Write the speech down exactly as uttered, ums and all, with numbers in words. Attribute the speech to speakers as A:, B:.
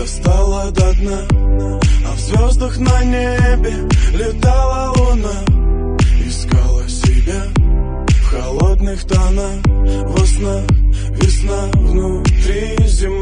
A: достала до дна, а в звездах на небе летала луна. Искала себя в холодных тонах, во снах весна, внутри зима.